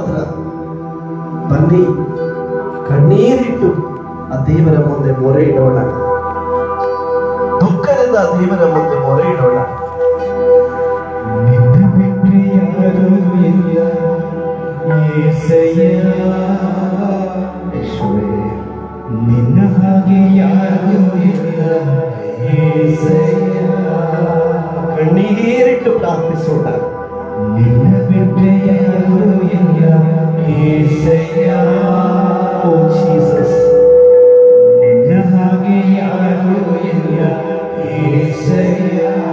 ಮಾತ್ರ ಬನ್ನಿ, ಕಣ್ಣೀರಿಟ್ಟು ಆ ದೇವರ ಮುಂದೆ ಮೊರೆ ಇಡೋಣ, ದುಃಖದಿಂದ ಆ ದೇವರ ಮುಂದೆ ಮೊರೆ ಇಡೋಣ. ನಿನ್ನ ಬಿಟ್ಟರೆ ಯಾರೂ ಇಲ್ಲ యేసయ్య, ನಿನ್ನ ಹಾಗೆ ಯಾರೂ ಇಲ್ಲ యేసయ్య. ಕಣ್ಣೀರಿಟ್ಟು ಪ್ರಾರ್ಥಿಸೋಣ. ನಿನ್ನ ಬಿಟ್ಟರೆ ಯಾರೂ ಇಲ್ಲ యేసయ్ಯ. ಓ ಜೀಸಸ್, ನಿನ್ನ ಹಾಗೆ ಯಾರೂ ಇಲ್ಲ యేసయ్ಯ.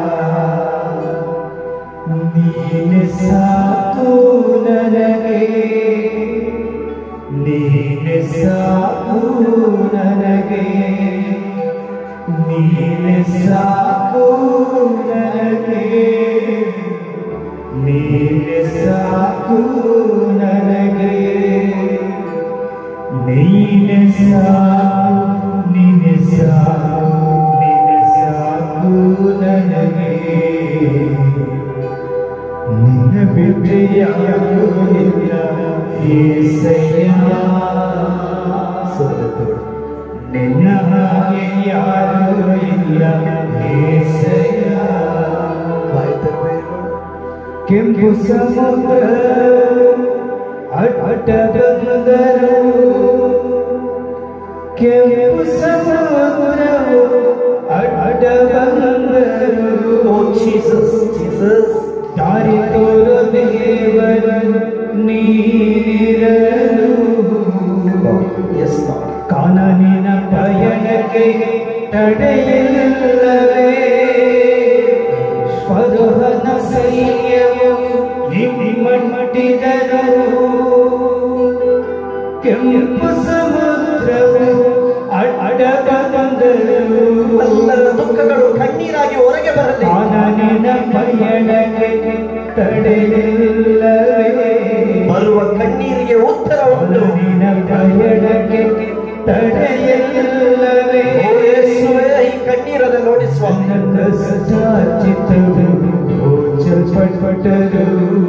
ನೀನೆ ಸಾಕು ನನಗೆ, ನೀನೆ ಸಾಕು ನನಗೆ, ನೀನೆ ಸಾಕು ನನಗೆ, ನೀನೆ ಸಾಕು ನನಗೆ, ನೀನೆ ಸಾಕು, ನೀನೆ ಸಾಕು, ನೀನೆ ಸಾಕು ನನಗೆ. ನಿನ್ನ ಬಿಟ್ಟರೆ ಯಾರೂ ಇಲ್ಲ యేసయ్య. ನಿನ್ನ ಹಾಗೆ ಯಾರೂ ಇಲ್ಲ యేసయ్య. ಕೆಂಪು ಸಮುದ್ರ ಅಡ್ಡ ಬಂದರು, ಕೆಂಪು ಸಮುದ್ರವು ಅಡ್ಡ ಬಂದರು. ಓ ಜೀಸಸ್, ಜೀಸಸ್, ದಾರಿ ತೋರು ದೇವರು ನೀರಲು. S lord. ಕಾನೂನಿನ ಪಯಣಕ್ಕೆ ತಡೆಯಿಲ್ಲವೇ, ಫರೋಹನ ಸೈನ್ಯವು ಹಿಮ್ಮೆಟ್ಟಿದರು. ಕೆಂಪು ಸಮುದ್ರವು ಅಡ್ಡ ಬಂದರು, ಎಲ್ಲರ ದುಃಖಗಳು ಕಣ್ಣೀರಾಗಿ ಹೊರಗೆ ಬರಲಿ. ಕಾನೂನಿನ ಪಯಣಕ್ಕೆ ತಡೆಯಿಲ್ಲವೇ, ಬರುವ ಕಣ್ಣೀರಿಗೆ ಉತ್ತರ ಉಂಟು. ಕಾನೂನಿನ ಪಯಣಕ್ಕೆ ತಡೆಯಿಲ್ಲವೇ. ಓ ಯೇಸುವೇ, ಈ ಕಣ್ಣೀರನ್ನು ನೋಡಿ ಸ್ವಾಮಿ. ನನ್ನ ಕಷ್ಟಾರ್ಜಿತವು ಗೋಚಲ್ಪಟ್ಟರು,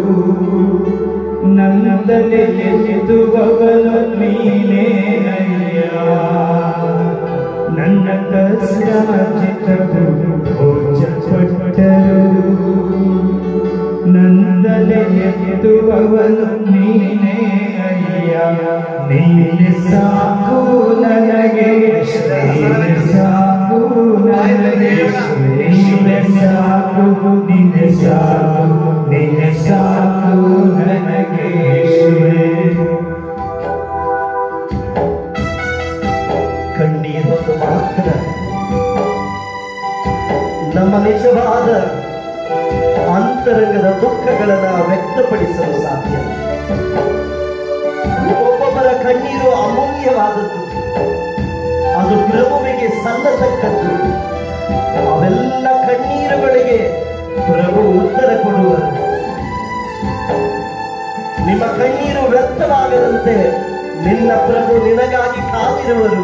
ನನ್ನದಲ್ಲಿ ಎದ್ದುವವನು ನೀನೇ ಅಯ್ಯ. ನನ್ನ ಕಷ್ಟಾರ್ಜಿತವು ಗೋಚಲ್ಪಟ್ಟರು, ನನ್ನದಲ್ಲಿ ಎದ್ದುವವನು ನೀನೇ ಅಯ್ಯ. ನೀನೆ ಸಾಕು ನನಗೆ, ನೀನೆ ಸಾಕು ನನಗೆ, ನೀನೆ ಸಾಕು, ನೀನೆ ಸಾಕು, ನೀನೆ ಸಾಕು ನನಗೆ. ಕಣ್ಣೀರೊಂದು ಮಾತ್ರ ನಮ್ಮ ನಿಜವಾದ ಅಂತರಂಗದ ದುಃಖಗಳನ್ನು ವ್ಯಕ್ತಪಡಿಸಲು ಸಾಧ್ಯ. ಒಬ್ಬೊಬ್ಬರ ಕಣ್ಣೀರು ಅಮೂಲ್ಯವಾದದ್ದು, ಅದು ಪ್ರಭುವಿಗೆ ಸಲ್ಲತಕ್ಕದ್ದು. ಅವೆಲ್ಲ ಕಣ್ಣೀರುಗಳಿಗೆ ಪ್ರಭು ಉತ್ತರ ಕೊಡುವರು. ನಿಮ್ಮ ಕಣ್ಣೀರು ವ್ಯರ್ಥವಾಗದಂತೆ ನಿನ್ನ ಪ್ರಭು ನಿನಗಾಗಿ ಕಾದಿರುವರು.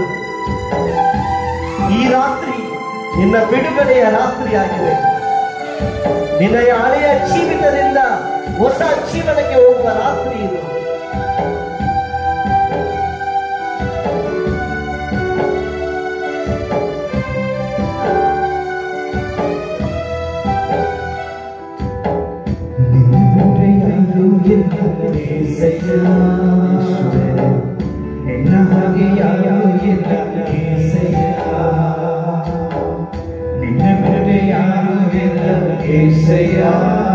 ಈ ರಾತ್ರಿ ನಿನ್ನ ಬಿಡುಗಡೆಯ ರಾತ್ರಿಯಾಗಿದೆ. ನಿನ್ನ ಹಳೆಯ ಜೀವಿತದಿಂದ ಹೊಸ ಜೀವನಕ್ಕೆ ಹೋಗುವ ರಾತ್ರಿ ಇದು. ನಿನ್ನ ಹಾಗೆ ಯಾರೂ ಇಲ್ಲ యేసయ్య. ನಿನ್ನ ಬಿಟ್ಟರೆ ಯಾರೂ ಇಲ್ಲ యేసయ్య.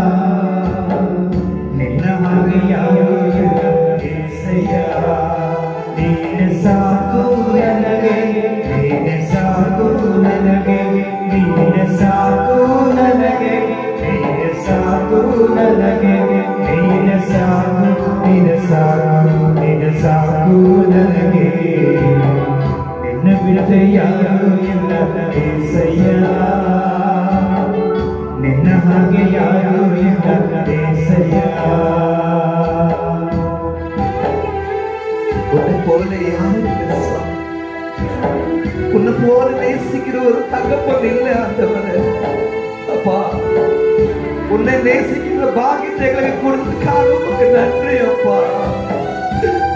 ನಿನ್ನ ಹಾಗೆ ಯಾರೂ ಇಲ್ಲ యేసయ్య. ನೀನೆ ಸಾಕು ನನಗೆ, ನೀನೆ ಸಾಕು ನನಗೆ, ನೀನೆ ಸಾಕು ನನಗೆ, ನೀನೆ ಸಾಕು ನನಗೆ, ನೀನೆ ಸಾಕು, ನೀನೆ ಸಾಕು, ನೀನೆ ಸಾಕು ನನಗೆ. ನಿನ್ನ ಬಿಡದೆ ಯಾರೂ ಇಲ್ಲ యేసయ్య. ನಿನ್ನ ಹಾಗೆ ಯಾರೂ ಇಲ್ಲ యేసయ్య. உன்னை போல யாரும் இல்லை சுவாமி. உன்னை போல நேசிக்கிற ஒரு தகப்பன் இல்லை ஆண்டவரே. அப்பா, உன்னை நேசிக்கிற பாக்கியத்தை எங்களுக்கு கொடுத்ததுக்காக உமக்கு நன்றி அப்பா.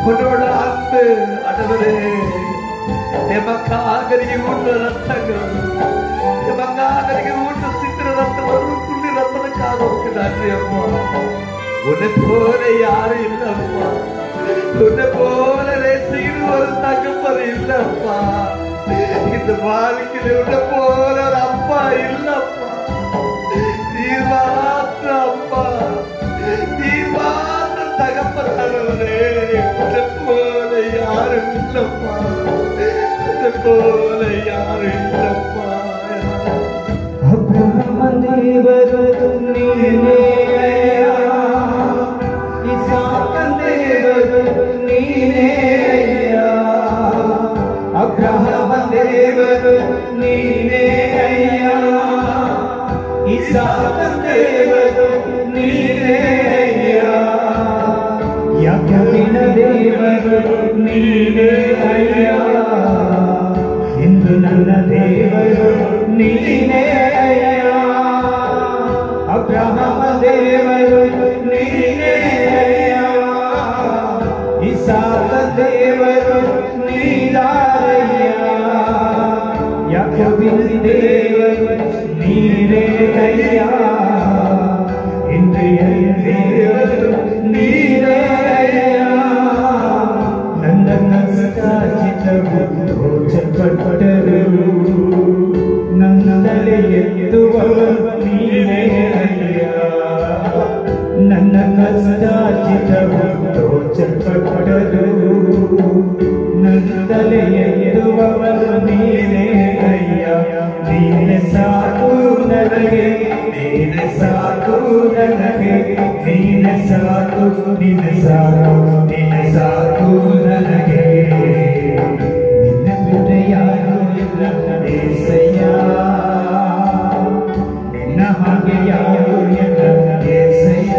உன்னோட அன்பு ஆண்டவரே எமக்காக நீ ஊற்ற ரத்தங்கள் எமக்காக நீ ஊற்ற சித்திர ரத்தம் ஒரு புள்ளி ரத்தத்துக்காக உனக்கு நன்றி அம்மா. உன்னை போல யாரும் இல்லப்பா. உன்னை போல நேசிக்கிற ஒரு தகப்பன் இல்லப்பா. இந்த வாழ்க்கையில உன்னை போல ஒரு அப்பா இல்லப்பா. நீ மாத்திர அப்பா, நீ மாத்திர தகப்பனானவரே. உன்னை போல யாரும் இல்லப்பா. உன்னை போல யாரும் இல்லப்பா. அப்ரஹாம் தேவரும் நீனே ஐயா, இசாக் தேவரும் நீனே ஐயா. அப்ரஹாம் தேவரும் நீனே ஐயா, இசாக் தேவரும் நீனே ஐயா. யாக்கோபின் தேவரும் நீனே ஐயா, இன்று ನನ್ನ ದೇವರು ನೀನೇ ಅಯ್ಯ. ಅಬ್ರಹಾಮ ದೇವರು ನೀನೇ ಅಯ್ಯ, ಇಸಾಕ ದೇವರು ನೀನಾರಯ್ಯ. ಯಾಕೋಬಿನ ದೇವರು ನೀನೇ ಅಯ್ಯ, ಇಂದ್ರಿಯ ದೇವರು ನೀನೇ ಅಯ್ಯ. ನನ್ನ ಕಷ್ಟಾಚಿತವು ಗೋಚರಪಟ್ಟರು, ನನ್ನಲೆ ಎತ್ತುವವರು ನೀನೇ ಅಯ್ಯ. ನನ್ನ ಕಷ್ಟಾಚಿತವು ಗೋಚರಪಟ್ಟರು, ನನ್ನಲೆ ಎತ್ತುವವರು ನೀನೇ ಅಯ್ಯ. ನೀನೆ ಸಾಕು ನನಗೆ, ನೀನೆ ಸಾಕು ನನಗೆ, ನೀನೆ ಸಾಕು, ನೀನೆ ಸಾಕು, ನೀನೆ ಸಾಕು ನನಗೆ. ನಿನ್ನ ಬಿಟ್ಟು ಯಾರು ಇಲ್ಲ ಏಸಯ್ಯ, ನಿನ್ನ ಹಾಗೆ ಯಾರು ಇಲ್ಲ ಏಸಯ್ಯ.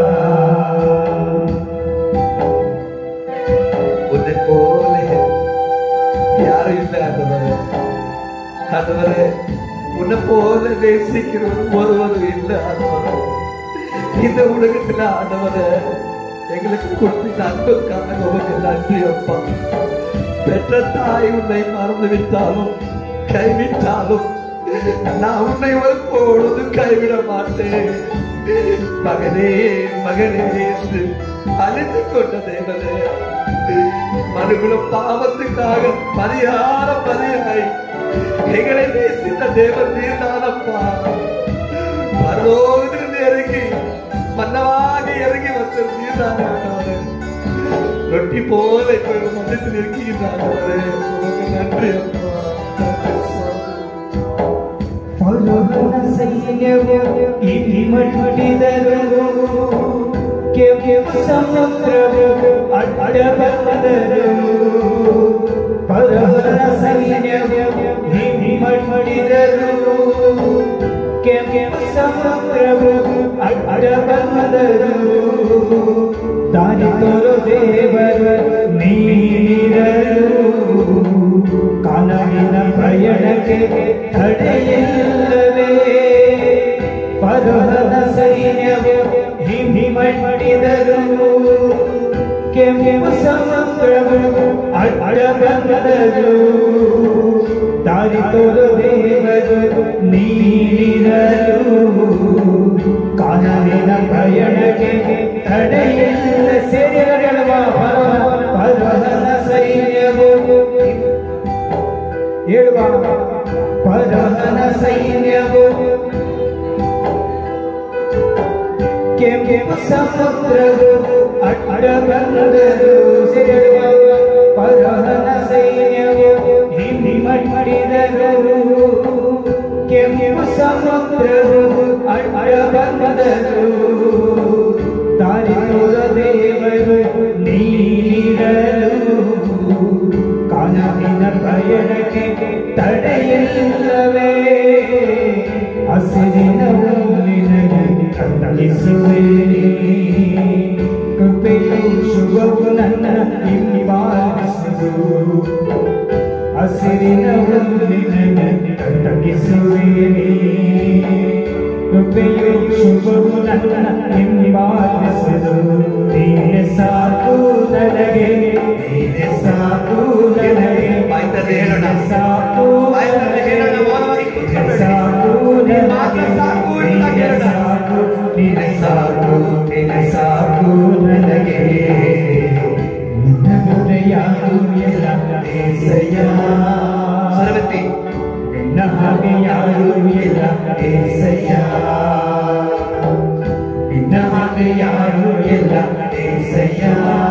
உன்னை போல யாரும் இல்லை ஆண்டவரே. ஆண்டவரே, உன்னை போல நேசிக்கிற ஒருவரும் இல்லை ஆண்டவரே. இந்த உலகத்துல ஆண்டவரே எங்களுக்கு கொடுத்த அன்புக்காக உனக்கு நன்றி அப்பா. பெற்ற தாய் உன்னை மறந்து விட்டாலும் கைவிட்டாலும் நான் உன்னை ஒரு பொழுதும் கைவிட மாட்டேன். மகனே மகனே என்று அழைத்து கொண்ட தேவனே, மனுகுல பாவத்துக்காக பரிகார பரியாய் எங்களை நேசித்த தேவன் நீர்தானப்பா. பரலோகத்திலிருந்து இறங்கி மன்னவாகி இறங்கி வந்த நீர்தானே. ரொட்டி போல இப்ப மதத்தில் இருக்கிறார்களே, உனக்கு நன்றி அப்பா. ಫರೋಹನ ಸೈನ್ಯವು ಹಿಮ್ಮೆಟ್ಟಿದರು, ಕೆಂಪು ಸಮುದ್ರವು ಅಡ್ಡ ಬಂದರು. ಫರೋಹನ ಸೈನ್ಯವು ಹಿಮ್ಮೆಟ್ಟಿದರು, ಕೆಂಪು ಸಮುದ್ರವು ಅಡ್ಡ ಬಂದರು. ದಾರಿ ತೋರು ದೇವರು ನೀರರು, ಕಾನೂನಿನ ಪ್ರಯಾಣಕ್ಕೆ ತಡೆಯಿಲ್ಲವೇ. ಫರೋಹನ ಸೈನ್ಯವು ಹಿಮ್ಮೆಟ್ಟಿದರು, ಕೆಂಪು ಸಮುದ್ರವು ಅಡ್ಡ ಬಂದರು. ದಾರಿ ತೋರು ದೇವರು ನೀರರು, ಕಾನೂನಿನ ಪ್ರಯಾಣಕ್ಕೆ ತಡೆಯಿಲ್ಲ. ಸೇರಿರುವ ಫರೋಹನ ಸೈನ್ಯವು ಹೇಳುವ ಫರೋಹನ ಸೈನ್ಯವು ಕೆಂಪು ಸಮುದ್ರವು ಅಡ್ಡ ಬಂದರು. ಸೇರುವ ಫರೋಹನ ಸೈನ್ಯವು ಹಿಮ್ಮೆಟ್ಟಿದರು, ಕೆಂಪು ಸಮುದ್ರವು ಅಡ್ಡ ಬಂದರು. ದಾರಿ ತೋರ ದೇವರು ನೀರರು, ಕಾನೂನಿನ ಪ್ರಯಾಣಕ್ಕೆ ತಡೆಯಿಲ್ಲವೇ. ಹಸಿರಿನ ನಿನಗೆ ಕನ್ನಡಿಸುತ್ತೇನೆ, ಕೃಪೆಯು ಶುಭವು ನನ್ನ ಹಿಂಬಾಲಿಸುವುದು. ಹಸಿರಿನ ನಿನಗೆ ಕನ್ನಡಿಸುತ್ತೇನೆ, ಕೃಪೆಯು ಶುಭವು ನನ್ನ ಹಿಂಬಾಲಿಸುವುದು. ನೀನೆ ಸಾಕು ನನಗೆ, ಏಸಯ್ಯ ನಿನ್ನ ಹಾಗೆ ಯಾರು ಇಲ್ಲ ಏಸಯ್ಯ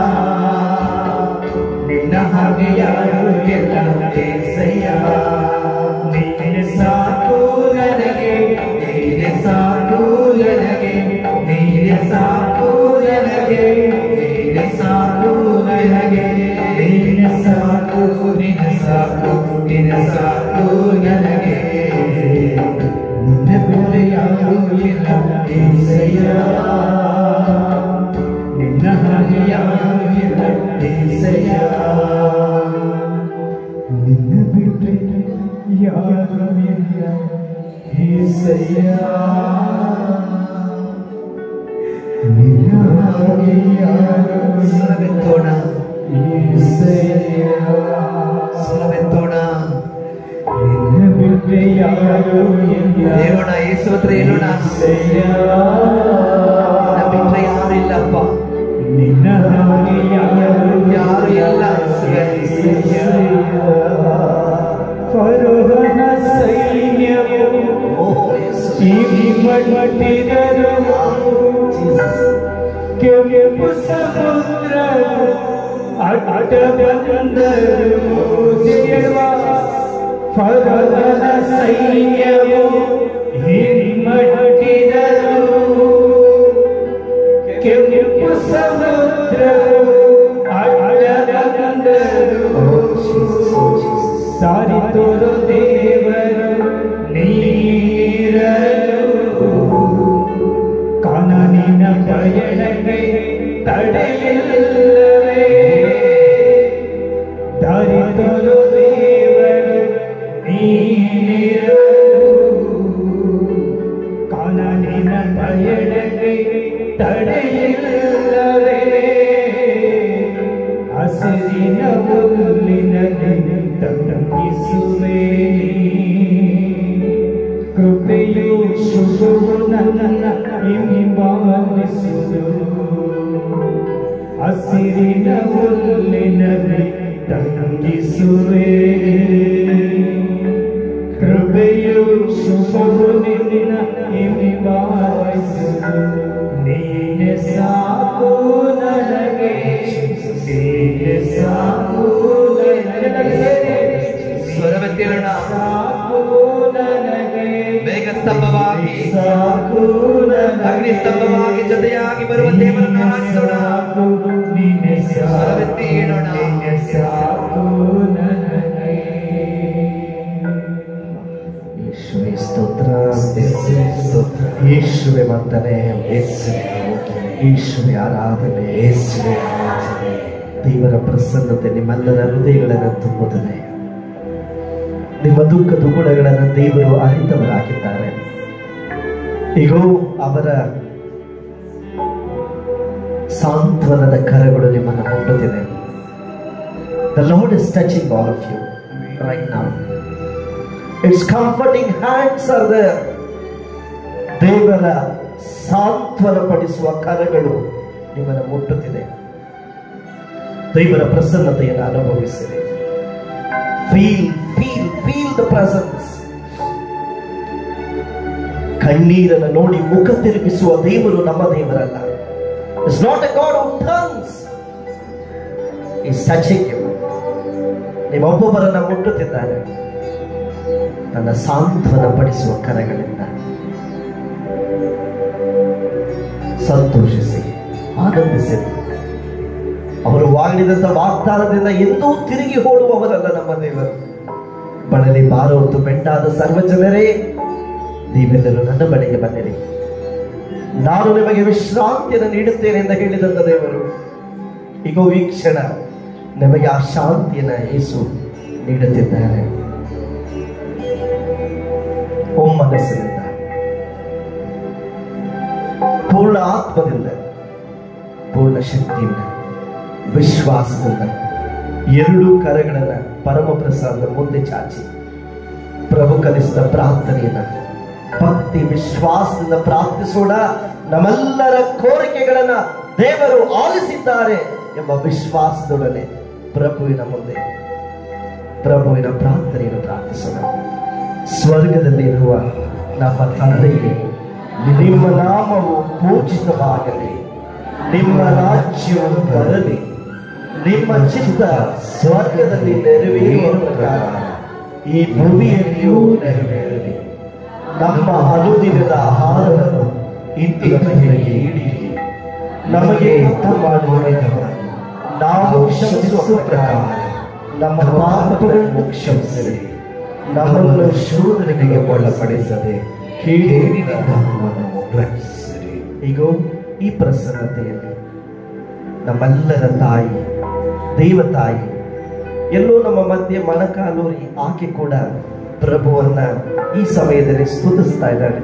ನಿನ್ನ ಹಾಗೆ ಯಾರು ಇಲ್ಲ ಏಸಯ್ಯ ನೀನೆ ಸಾಕು ನನಗೆ ನೀನೆ ಸಾಕು ನನಗೆ ನೀನೆ ಸಾಕು ನನಗೆ ನೀನೆ ಸಾಕು ನನಗೆ ನೀನೆ ಸಾಕು ನಿನ್ನ ಸಾಕು ನಿನ್ನ ಸಾಕು ನನಗೆ ನಿನ್ನ ಬೇರೆ ಯಾರು ಇಲ್ಲ ಏಸಯ್ಯ ನಿನ್ನ ಹಾಗೆ ಯಾರು ಇಲ್ಲ ಏಸಯ್ಯ ನಿನ್ನ ಬಿಟ್ಟರೆ ಯಾರು ಇಲ್ಲ ಏಸಯ್ಯ ನಿನ್ನ ಹಾಗೆ ಯಾರು ಸ್ವರವೆತ್ತೋಣ ಏಸಯ್ಯ ಸ್ವರವೆತ್ತೋಣ ನಿನ್ನ ಬಿಟ್ಟರೆ ಯಾರು ಇಲ್ಲ ಹೇಳೋಣ ಯೇಸು ಹತ್ರ ಹೇಳೋಣ ಏಸಯ್ಯ ನಿನ್ನ ಬಿಟ್ರೆ ಯಾರು ಇಲ್ಲಪ್ಪ ನಿನ್ನ ಹಾಗೆ ಯಾರು ಯಾರು ಇಲ್ಲ ಏಸಯ್ಯ ಫರೋಹನ ಸೈನ್ಯವು ಓ ಯೇಸು ಮಟ್ಟಿದರು ಜೀಸಸ್ ಕೆಂಪು ಸಮುದ್ರ ಅಡ್ಡ ಬಂದರು ಫರೋಹನ ಸೈನ್ಯವು ಹಿಮ್ಮಟ್ಟಿದರು ಕೆಂಪು ಸಮುದ್ರ ಅಡ್ಡ ಬಂದರು ಸಾರಿ ತೋರು ದೇವರು ನೀರಲು ಕಾನೂನಿನ ಪಯಣಕ್ಕೆ ತಡೆಯಿಲ್ಲವೇ ದಾರಿ ತೋರು ದೇವರು ನೀರಲು ಕಾನೂನಿನ ಪಯಣಕ್ಕೆ ತಡೆಯಿಲ್ಲವೇ ಹಸಿರಿನ ಹುಲ್ಲಿನಲ್ಲಿ ತಂಗಿಸುವೆ ಕೃಪೆಯು ಶುಭವು ನನ್ನ ಹಿಂಬಾಲಿಸುವುದು ಹಸಿರಿನ ಹುಲ್ಲಿನಲ್ಲಿ ತಂಗಿಸುವೆ ಕೃಪೆಯು ಶುಭವು ನಿನ್ನ ಹಿಂಬಾಲಿಸುವುದು ನೀನೆ ಸಾಕು ನನಗೆ ನೀನೆ ಸಾಕು ನನಗೆ ಸ್ವರವೆತ್ತೋಣ ಸಾಕು ನನಗೆ ಬೇಗ ಸ್ತಂಭವಾಗಿ ಸಾಕು ಅಗ್ನಿ ಸ್ತಂಭವಾಗಿ ಜೊತೆಯಾಗಿ ಬರುವ ದೇವರನ್ನು ಆರಾಧಿಸೋಣ ನೀನೆ ಸ್ವರವೆತ್ತಿ ಹೇಳೋಣ ನೀನೆ ಸಾಕು ನನಗೆ ಯೇಸುವೆ ಸ್ತೋತ್ರ ಸ್ತೋತ್ರ ಯೇಸುವೆ ವಂದನೆ ಯೇಸುವೆ ಆರಾಧನೆ ಯೇಸುವೆ ಆರಾಧನೆ ದೇವರ ಪ್ರಸನ್ನತೆ ನಿಮ್ಮೆಲ್ಲರ ಹೃದಯಗಳನ್ನು ತುಂಬುತ್ತದೆ ನಿಮ್ಮ ದುಃಖದ ಗುಣಗಳನ್ನು ದೇವರು ಅರಿತವರಾಗಿದ್ದಾರೆ ಈಗ ಅವರ ಸಾಂತ್ವನದ ಕರಗಳು ನಿಮ್ಮನ್ನು ಮುಟ್ಟುತ್ತಿದೆ The Lord is touching all of you right now. Its comforting hands are there. ದೇವರ ಸಾಂತ್ವನ ಪಡಿಸುವ ಕರಗಳು ನಿಮ್ಮನ್ನು ಮುಟ್ಟುತ್ತಿದೆ. ದೇವರ ಪ್ರಸನ್ನತೆಯನ್ನು ಅನುಭವಿಸಿರಿ. Feel the presence. ಕಣ್ಣೀರನ್ನು ನೋಡಿ ಮುಖ ತಿರುಗಿಸುವ ದೇವರು ನಮ್ಮ ದೇವರಲ್ಲ. It's not a God who turns. He's touching you. ನಿಮ್ಮೊಬ್ಬೊಬ್ಬರನ್ನ ಮುಟ್ಟುತ್ತಿದ್ದಾರೆ ತನ್ನ ಸಾಂತ್ವನ ಪಡಿಸುವ ಕರಗಳಿಂದ. ಸಂತೋಷಿಸಿ, ಆನಂದಿಸಿರಿ. ಅವರು ವಾಗ್ದಾನದ ವಾಗ್ದಾನದಿಂದ ಎಂದೂ ತಿರುಗಿ ಓಡುವವರಲ್ಲ ನಮ್ಮ ದೇವರು. ಬಳಲಿ ಬಾರೊತ್ತು ಬೆಂಡಾದ ಸರ್ವ ಜನರೇ, ನೀವೆಲ್ಲರೂ ನನ್ನ ಬಳಿಗೆ ಬನ್ನಿರಿ, ನಾನು ನಿಮಗೆ ವಿಶ್ರಾಂತಿಯನ್ನು ನೀಡುತ್ತೇನೆ ಎಂದು ಹೇಳಿದಂತ ದೇವರು ಈಗ ಈ ಕ್ಷಣ ನಮಗೆ ಆ ಶಾಂತಿಯನ್ನು ಯೇಸು ನೀಡುತ್ತಿದ್ದಾರೆ. ಒಮ್ಮನಸ್ಸಿನಿಂದ, ಪೂರ್ಣ ಆತ್ಮದಿಂದ, ಪೂರ್ಣ ಶಕ್ತಿಯಿಂದ, ವಿಶ್ವಾಸದಿಂದ ಎರಡೂ ಕರಗಳನ್ನ ಪರಮ ಪ್ರಸಾದ ಮುಂದೆ ಚಾಚಿ ಪ್ರಭು ಕಲಿಸಿದ ಪ್ರಾರ್ಥನೆಯನ್ನ ಭಕ್ತಿ ವಿಶ್ವಾಸದಿಂದ ಪ್ರಾರ್ಥಿಸೋಣ. ನಮ್ಮೆಲ್ಲರ ಕೋರಿಕೆಗಳನ್ನ ದೇವರು ಆಲಿಸಿದ್ದಾರೆ ಎಂಬ ವಿಶ್ವಾಸದೊಡನೆ ಪ್ರಭುವಿನ ಮುಂದೆ ಪ್ರಭುವಿನ ಪ್ರಾರ್ಥನೆಯನ್ನು ಪ್ರಾರ್ಥಿಸೋಣ. ಸ್ವರ್ಗದಲ್ಲಿರುವ ನಮ್ಮ ತಂದೆಯೇ, ನಿಮ್ಮ ನಾಮವು ಪೂಜಿತವಾಗಲಿ, ನಿಮ್ಮ ರಾಜ್ಯವು ಬರಲಿ, ನಿಮ್ಮ ಚಿತ್ತ ಸ್ವರ್ಗದಲ್ಲಿ ನೆರವೇರುವ ಪ್ರಕಾರ ಈ ಭೂಮಿಯಲ್ಲಿಯೂ ನೆರವೇರಲಿ. ನಮ್ಮ ಅನುದಿನದ ಆಹಾರವನ್ನು ಇಂದು ನಮಗೆ ನೀಡಿರಿ. ನಮಗೆ ತಪ್ಪು ಮಾಡಿದವರನ್ನು ನಾವು ಕ್ಷಮಿಸುವ ಪ್ರಕಾರ ನಮ್ಮ ಪಾಪಗಳನ್ನು ಕ್ಷಮಿಸಿರಿ. ನಮ್ಮನ್ನು ಶೋಧನೆಗೆ ಒಳಪಡಿಸದೆ ಕೇಡಿನಿಂದ ನಮ್ಮನ್ನು ರಕ್ಷಿಸಿರಿ. ಈಗ ಈ ಪ್ರಸನ್ನತೆಯಲ್ಲಿ ನಮ್ಮೆಲ್ಲರ ತಾಯಿ, ದೇವತಾಯಿ ಎಲ್ಲೋ ನಮ್ಮ ಮಧ್ಯೆ ಮೊಣಕಾಲೂರಿ ಆಕೆ ಕೂಡ ಪ್ರಭುವನ್ನ ಈ ಸಮಯದಲ್ಲಿ ಸ್ತುತಿಸ್ತಾ ಇದ್ದಾಳೆ.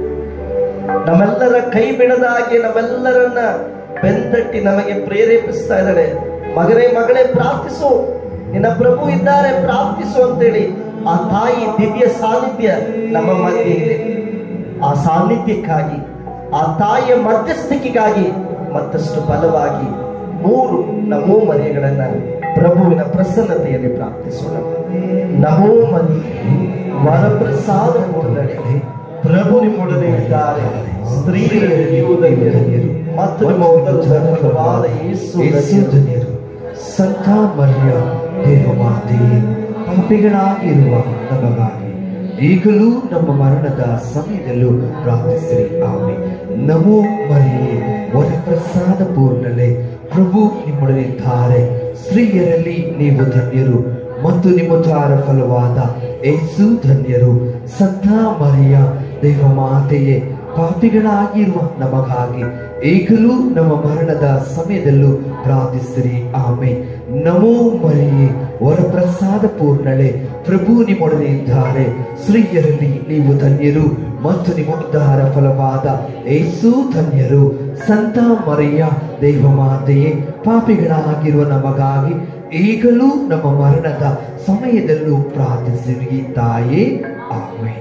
ನಮ್ಮೆಲ್ಲರ ಕೈ ಬಿಡದ ಹಾಗೆ ನಮ್ಮೆಲ್ಲರನ್ನ ಬೆಂತಟ್ಟಿ ನಮಗೆ ಪ್ರೇರೇಪಿಸ್ತಾ ಇದ್ದಾಳೆ. ಮಗನೇ, ಮಗಳೇ, ಪ್ರಾರ್ಥಿಸು, ನಿನ್ನ ಪ್ರಭು ಇದ್ದಾರೆ, ಪ್ರಾರ್ಥಿಸು ಅಂತೇಳಿ ಆ ತಾಯಿ ದಿವ್ಯ ಸಾನ್ನಿಧ್ಯ ನಮ್ಮ ಮಧ್ಯೆ ಇದೆ. ಆ ಸಾನ್ನಿಧ್ಯಕ್ಕಾಗಿ, ಆ ತಾಯಿಯ ಮಧ್ಯಸ್ಥಿಕೆಗಾಗಿ ಮತ್ತಷ್ಟು ಬಲವಾಗಿ 3 ನಮೋ ಮರಿಯಗಳನ್ನ ಪ್ರಭುವಿನ ಪ್ರಸನ್ನತೆಯಲ್ಲಿ ಪ್ರಾರ್ಥಿಸೋಣ. ನಮೋ ಮರಿಯೇ, ವರಪ್ರಸಾದ ಪೂರ್ಣಳೆ, ಪ್ರಭು ನಿಮ್ಮೊಡನೆ ಇದ್ದಾರೆ, ಸ್ತ್ರೀಯರು ಧನ್ಯರು ಮತ್ತು ನಿಮ್ಮ ಉದರದ ಫಲವಾದ ಯೇಸು ಧನ್ಯರು. ಸಂತ ಮರಿಯ ದೇವಮಾತೆಯೇ, ಪಾಪಿಗಳಾಗಿರುವ ನಮಗಾಗಿ ಈಗಲೂ ನಮ್ಮ ಮರಣದ ಸಮಯದಲ್ಲೂ ಪ್ರಾರ್ಥಿಸಿರಿ. ಆಮೆನ್. ನಮೋ ಮರಿಯೇ, ವರಪ್ರಸಾದ ಪೂರ್ಣಳೆ, ಪ್ರಭು ನಿಮ್ಮೊಡನೆ ಇದ್ದಾರೆ, ಸ್ತ್ರೀಯರಲ್ಲಿ ನೀವು ಧನ್ಯರು ಮತ್ತು ನಿಮ್ಮ ಉದರ ಫಲವಾದ ಯೇಸು ಧನ್ಯರು. ಸಂತ ಮರಿಯ ದೇವಮಾತೆಯೇ, ಪಾಪಿಗಳಾಗಿರುವ ನಮಗಾಗಿ ಈಗಲೂ ನಮ್ಮ ಮರಣದ ಸಮಯದಲ್ಲೂ ಪ್ರಾರ್ಥಿಸಿರಿ. ಆಮೆನ್. ನಮೋ ಮರಿಯೇ, ವರಪ್ರಸಾದ ಪೂರ್ಣಳೆ, ಪ್ರಭು ನಿಮ್ಮೊಡನೆ ಇದ್ದಾರೆ, ಸ್ತ್ರೀಯರಲ್ಲಿ ನೀವು ಧನ್ಯರು ಮತ್ತು ನಿಮ್ಮ ಉದರ ಫಲವಾದ ಯೇಸು ಧನ್ಯರು. ಸಂತ ಮರಿಯ ದೇವಮಾತೆಯೇ, ಪಾಪಿಗಳಾಗಿರುವ ನಮಗಾಗಿ ಈಗಲೂ ನಮ್ಮ ಮರಣದ ಸಮಯದಲ್ಲೂ ಪ್ರಾರ್ಥಿಸಿರಿ ತಾಯೇ. ಆಮೆನ್.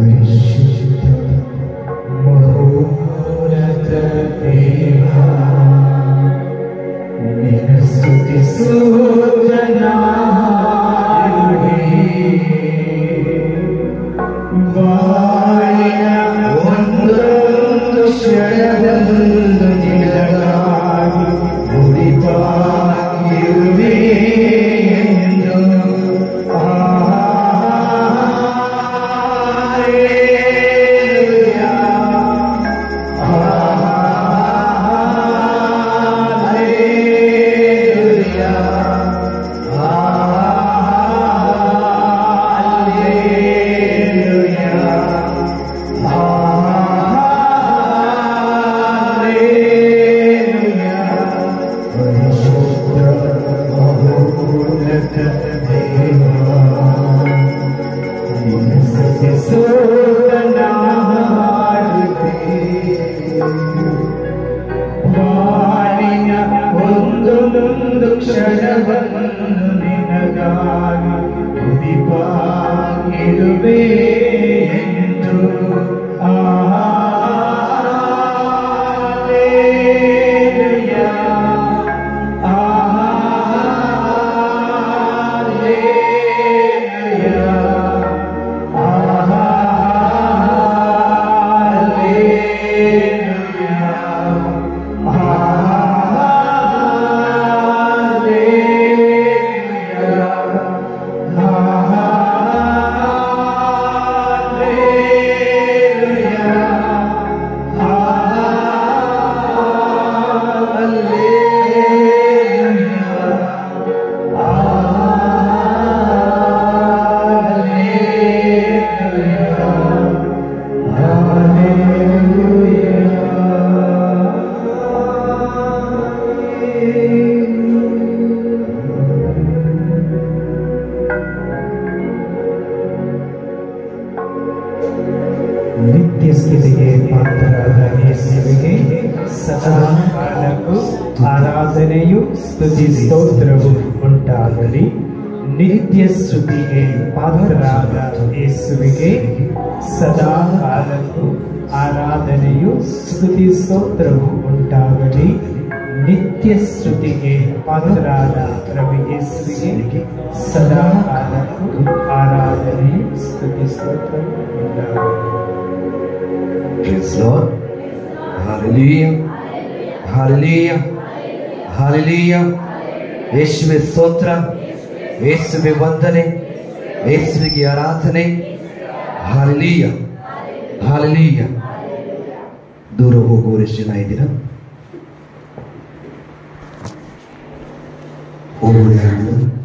ನಿತ್ಯ ಸ್ಥಿತಿಗೆ ಪಾತ್ರರಾದ ಯೇಸುವಿಗೆ ಸದಾ ಕಾಲಕ್ಕೂ ಆರಾಧನೆಯು ಸ್ತುತಿ ಸ್ತೋತ್ರವು ಉಂಟಾಗಲಿ. ನಿತ್ಯ ಸ್ತುತಿಗೆ ಪಾತ್ರರಾದ ಯೇಸುವಿಗೆ ಸದಾ ಕಾಲಕ್ಕೂ ಆರಾಧನೆಯು ಸ್ತುತಿ ಸ್ತೋತ್ರವು ಉಂಟಾಗಲಿ. ನಿತ್ಯ ಸ್ತುತಿಗೆ ಪಾತ್ರರಾದ ಪ್ರಭು ಯೇಸುವಿಗೆ ಸದಾ ಕಾಲಕ್ಕೂ ಆರಾಧನೆಯು ಸ್ತುತಿ ಸ್ತೋತ್ರವು ಉಂಟಾಗಲಿ. Praise Lord. Hallelujah. Hallelujah. Hallelujah. ಯೇಸುವೆ ಸ್ತೋತ್ರ, ಯೇಸುವೆ ವಂದನೆ, ಯೇಸುವಿಗೆ ಆರಾಧನೆ. Hallelujah, hallelujah. ದೂರ ಹೋಗುವವರು ಎಷ್ಟು ಜನ ಇದ್ದೀರಾ? ಹೋಗುವುದು ಯಾರು?